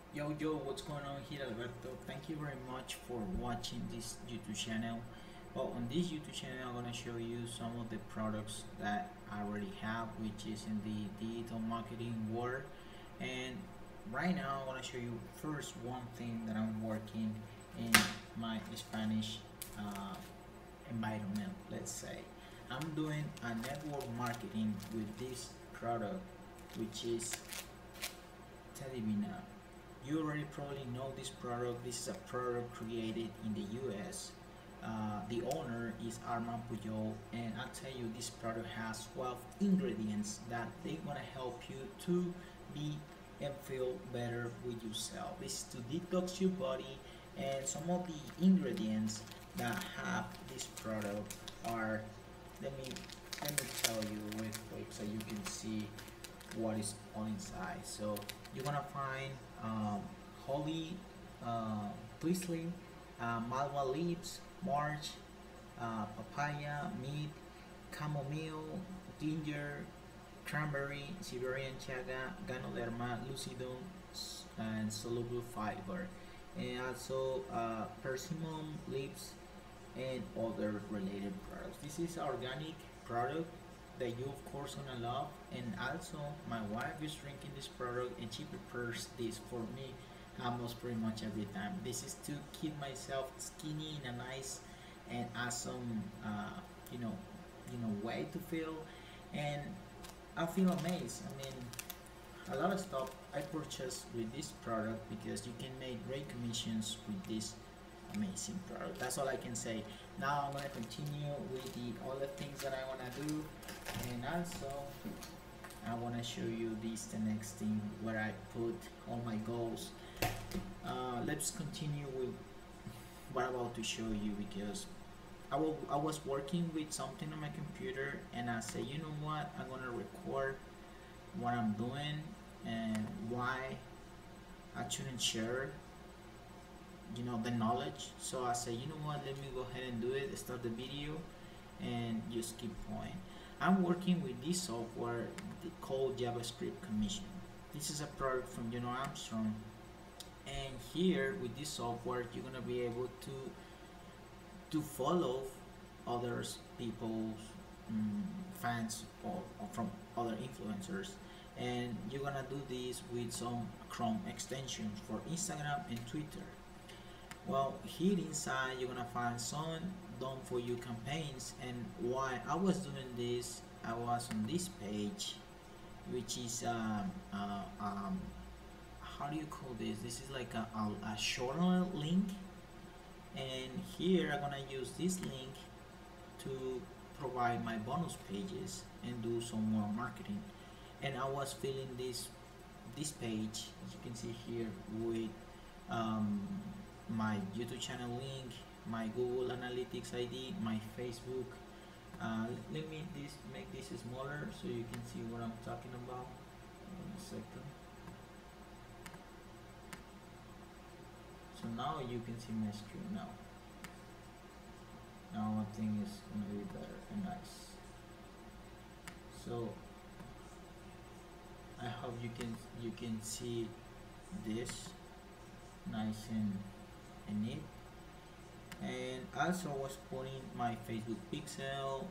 Yo, what's going on here, Alberto? Thank you very much for watching this YouTube channel. Well, on this YouTube channel, I'm gonna show you some of the products that I already have, which is in the digital marketing world. And right now, I wanna show you first one thing that I'm working in my Spanish environment. Let's say I'm doing a network marketing with this product, which is Televina. You already probably know this product. This is a product created in the US. The owner is Armand Pujol, and I'll tell you, this product has 12 ingredients that they're gonna help you to be and feel better with yourself. This is to detox your body, and some of the ingredients that have this product are, let me let me tell you real quick so you can see what is on inside. So you're gonna find holy twistling, malva leaves, march, papaya, meat, chamomile, ginger, cranberry, Siberian chaga, ganoderma, lucidum, and soluble fiber, and also persimmon leaves and other related products. This is organic product that you of course gonna love, and also my wife is drinking this product and she prepares this for me almost pretty much every time. This is to keep myself skinny in a nice and awesome you know way to feel, and I feel amazed. I mean, a lot of stuff I purchased with this product because you can make great commissions with this amazing product. That's all I can say. Now I'm gonna continue with the other things that I wanna do, and also I wanna show you this the next thing where I put all my goals. Let's continue with what I'm about to show you because I was working with something on my computer and I said, you know what, I'm gonna record what I'm doing and why I shouldn't share the knowledge. So I say, you know what, let me go ahead and do it, start the video and just keep going. I'm working with this software called JavaScript Commission. This is a product from Armstrong, and here with this software you're gonna be able to follow others people's fans or from other influencers, and you're gonna do this with some Chrome extensions for Instagram and Twitter. Well, here inside you're gonna find some done for you campaigns, and while I was doing this, I was on this page, which is how do you call this? This is like a shortener link, and here I'm gonna use this link to provide my bonus pages and do some more marketing. And I was filling this page, as you can see here, with my YouTube channel link, my Google Analytics ID, my Facebook. Let me make this smaller so you can see what I'm talking about. One second. So now you can see my screen now. Now I think it's gonna be better and nice. So I hope you can see this nice and neat. And also was putting my Facebook pixel,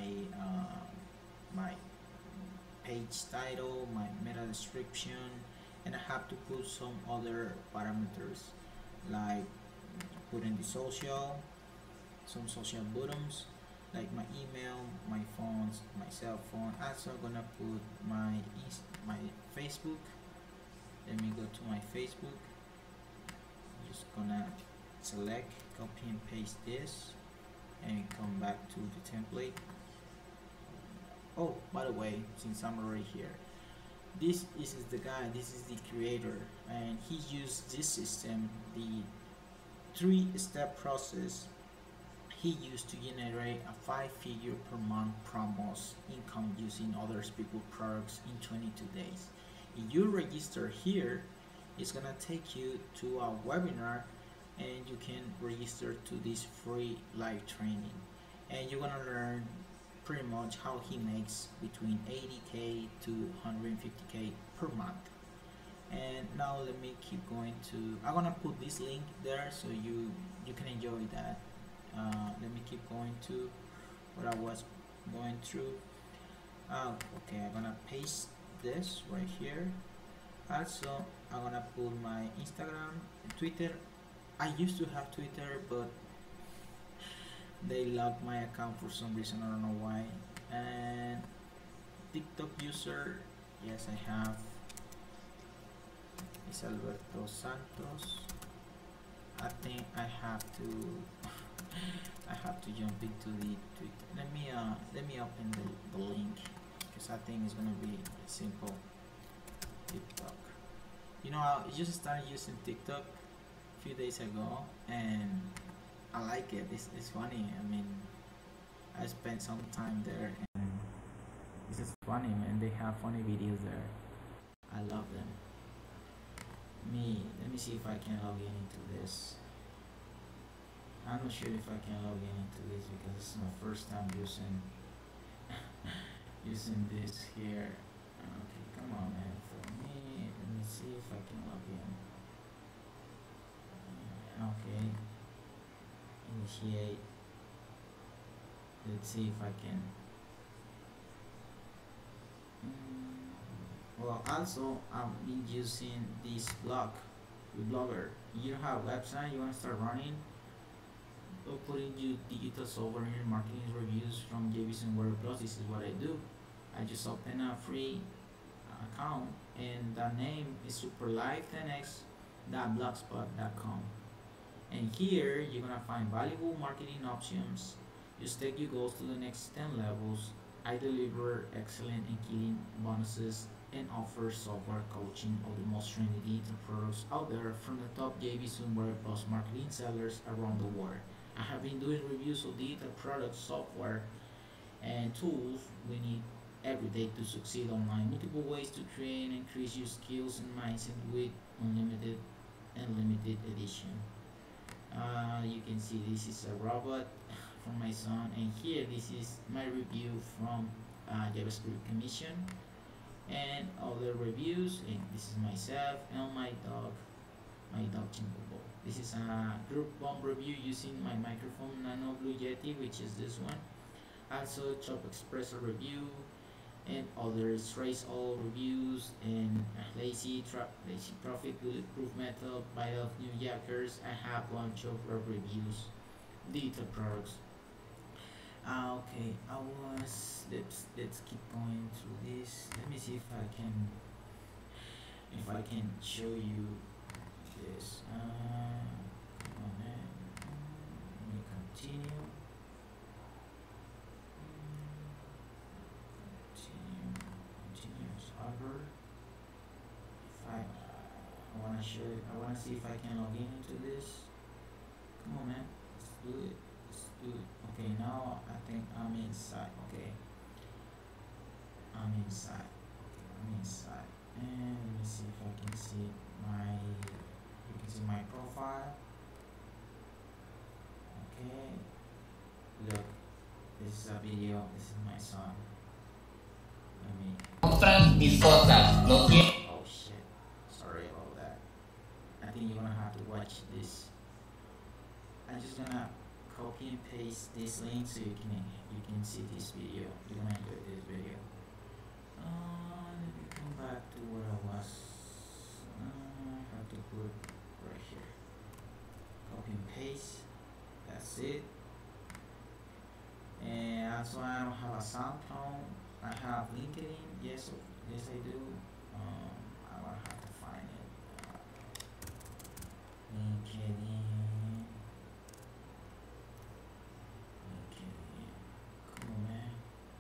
my page title, my meta description, and I have to put some other parameters like putting the some social buttons like my email, my phones, my cell phone. Also gonna put my Facebook. Let me go to my Facebook. Just gonna select, copy and paste this, and come back to the template. Oh, by the way, since I'm already here, this is the guy, this is the creator, and he used this system, the 3-step process he used to generate a 5-figure per month promos income using other people's products in 22 days. If you register here, it's gonna take you to a webinar and you can register to this free live training, and you're gonna learn pretty much how he makes between 80k to 150k per month. And now let me keep going to, I'm gonna put this link there so you can enjoy that. Let me keep going to what I was going through. Okay, I'm gonna paste this right here. Also, I'm gonna put my Instagram, Twitter. I used to have Twitter, but they locked my account for some reason. I don't know why. And TikTok user, yes, I have. It's Alberto Santos. I think I have to I have to jump into the Twitter. Let me open the link because I think it's gonna be simple. TikTok. You know, I just started using TikTok a few days ago, and I like it. It's funny. I mean, I spent some time there, and this is funny, man. They have funny videos there. I love them. Let me see if I can log in into this. I'm not sure if I can log in into this because it's my first time using using this here. Okay, come on, man. For me, let me see if I can log in. Okay, initiate. Let's see if I can. Well, also I've been using this blogger. You have a website you want to start running, or putting you digital software in marketing reviews from JVC WordPress. This is what I do. I just open a free account, and the name is superlife10x.blogspot.com. And here you're gonna find valuable marketing options. Just take your goals to the next 10 levels. I deliver excellent and killing bonuses and offer software coaching of the most trendy digital products out there from the top JVC WordPress marketing sellers around the world. I have been doing reviews of digital products, software, and tools we need every day to succeed online. Multiple ways to train and increase your skills and mindset with unlimited and limited edition. You can see this is a robot from my son, and here this is my review from JavaScript Commission and other reviews. And this is myself and my dog Chimbobo. This is a group bomb review using my microphone Nano Blue Yeti, which is this one. Also Chop Espresso review and others, Trace All reviews, and Lazy Profit, Bulletproof Method, Bite of New Yackers. I have a bunch of reviews, digital products. Okay, let's keep going through this. Let me see if I can show you this. Come on, man. Let me continue. I wanna see if I can log in into this. Come on, man. Let's do it. Okay, now I think I'm inside. Okay, I'm inside. And let me see if I can see you can see my profile. Okay, look, this is a video. This is my son. Let me. Oh shit! Sorry about that. I think you're gonna have to watch this. I'm just gonna copy and paste this link so you can see this video. You're gonna enjoy this video. Let me come back to where I was. I have to put right here. Copy and paste. That's it. And also I don't have a SoundCloud. I have LinkedIn. Yes I do. I will have to find it. LinkedIn. Cool, man.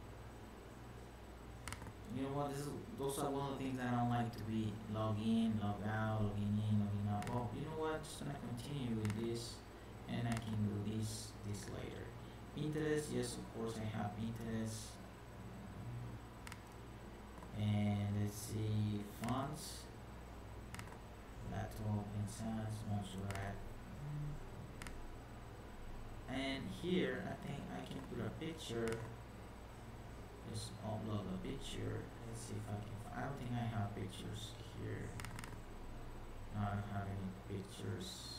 You know what? Those are one of the things that I don't like to be log in, log out, logging in, logging out. Well, you know what? Just gonna continue with this, and I can do this later. Pinterest, yes, of course I have Pinterest. And let's see, fonts. Laptop and Sans, Montserrat. And here I think I can put a picture. Just upload a picture. Let's see if I can. I don't think I have pictures here. don't have any pictures.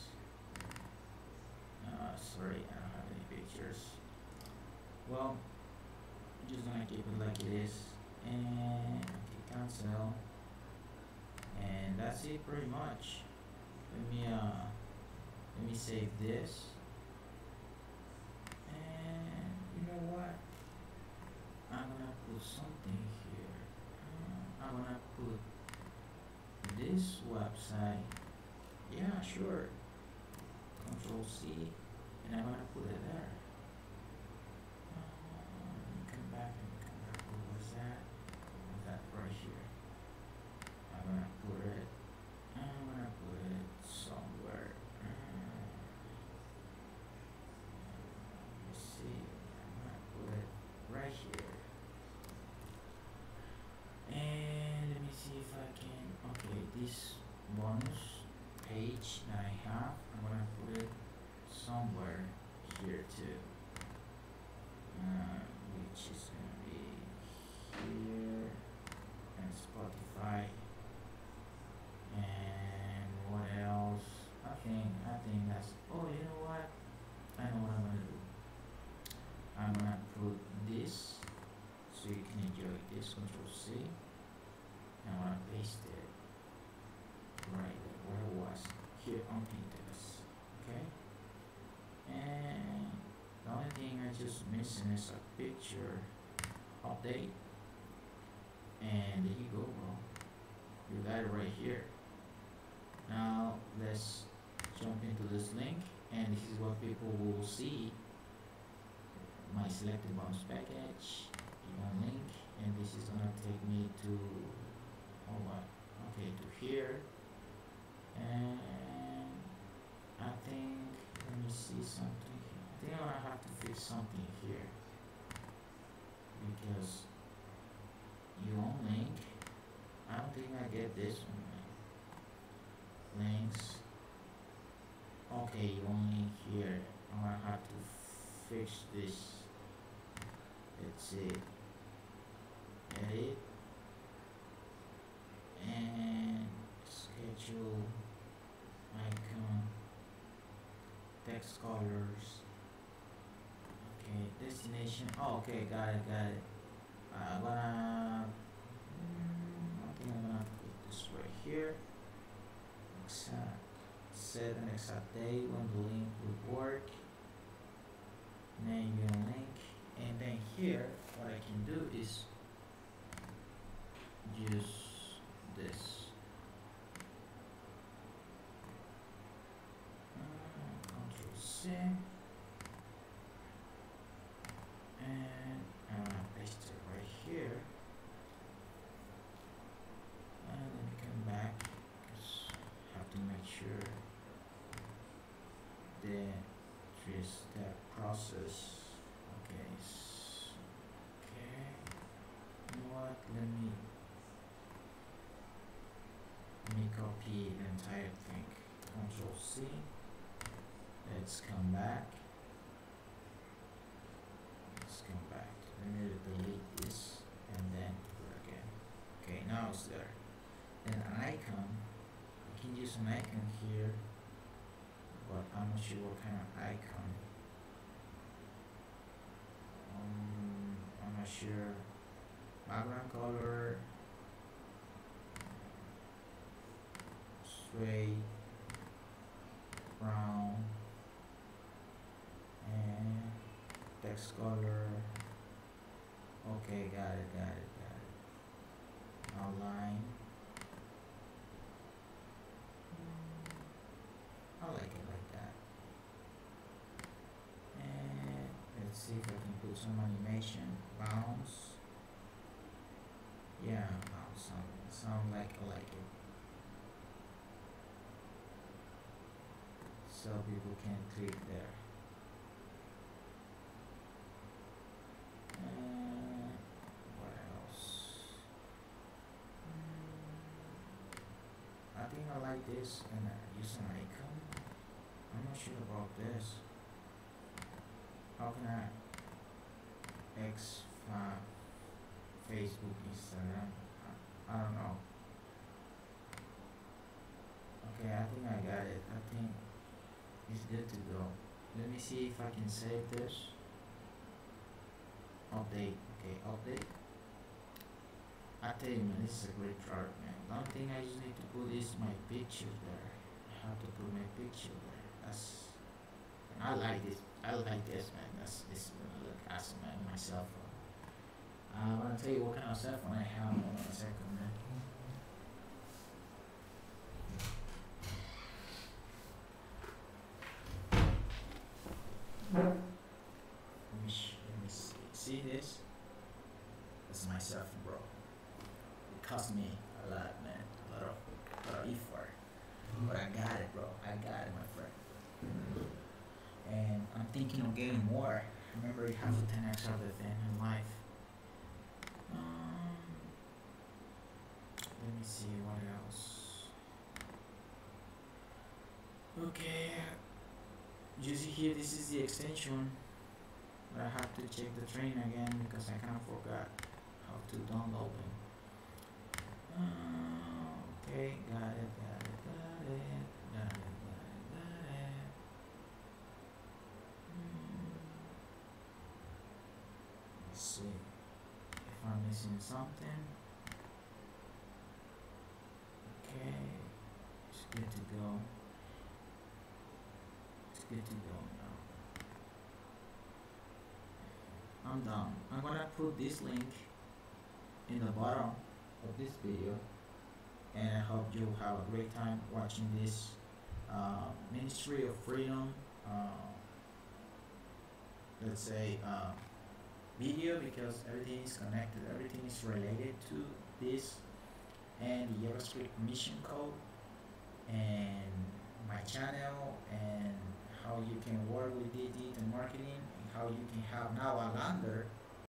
Sorry, I don't have any pictures. Well, I'm just gonna keep it like it is, and okay, cancel, and that's it pretty much. Let me save this, and you know what? I'm gonna put something here. I'm gonna put this website. Yeah, sure. Control C, and I'm gonna put it there. Come back. What was that? What was that right here? I'm gonna put it somewhere. Let's see. I'm gonna put it right here. And let me see if I can. Okay, this bonus page that I have, I'm gonna put it somewhere here too, which is gonna be here, and Spotify, and what else? I think that's. Oh, you know what? I know what I'm gonna do. I'm gonna put this so you can enjoy this. Control C. And I'm gonna paste it right there where it was, here on Pinterest. Okay, and the only thing I just missing is a picture update, and there you go, bro. You got it right here. Now let's jump into this link, and this is what people will see. My selected bonus package, link, and this is gonna take me to, hold on, okay, to here. And I think, let me see something here. I think I'm gonna have to fix something here, because you own link. I don't think I get this one. Links. Okay, you own link here. I'm gonna have to fix this. Let's see. Edit. And schedule icon, text colors. Okay, destination. Oh, okay, got it. I'm gonna. I think I'm gonna put this right here. Set an exact day when the link would work. Name your link, and then here, what I can do is use this. Control C, and I'm gonna paste it right here. And let me come back, because I have to make sure the three-step process. Okay, okay. You know what? Let me copy the entire thing. Control C. Let's come back. Let me delete this and then do it again. Okay, now it's there. Then an icon. You can use an icon here, but I'm not sure what kind of icon. I'm not sure. Background color. Sway. Brown. And text color. Okay, got it. Outline. I like it like that. And let's see if I can put some animation. Bounce. Yeah, bounce. Sound like I like it. So people can click there. What else? I think I like this, and use an icon. I'm not sure about this. How can I X5 Facebook, Instagram? I don't know. Okay, I think I think it's good to go. Let me see if I can save this. Update. Okay, update. I tell you, man, this is a great product, man. The only thing I just need to put is my picture there. I have to put my picture there. That's. And I like this. I like this, man. This is gonna look awesome, man. My cell phone. I'm gonna tell you what kind of cell phone I have. Hold on a second, man. Let me see. See this? This is my cell phone, bro. It cost me a lot, man. A lot of effort. But I got it, bro. I got it, my friend. And I'm thinking of getting more. Remember, you have to 10x everything in life. Let me see what else. Okay, you see here, this is the extension. But I have to check the train again because I kind of forgot how to download them. Okay, got it. Let's see if I'm missing something. Okay, it's good to go. It's good to go now. I'm done. I'm gonna put this link in the bottom of this video, and I hope you have a great time watching this Ministry of Freedom, let's say, video, because everything is connected, everything is related to this, and the JavaScript mission code, and my channel, and how you can work with digital marketing, and how you can have now a lander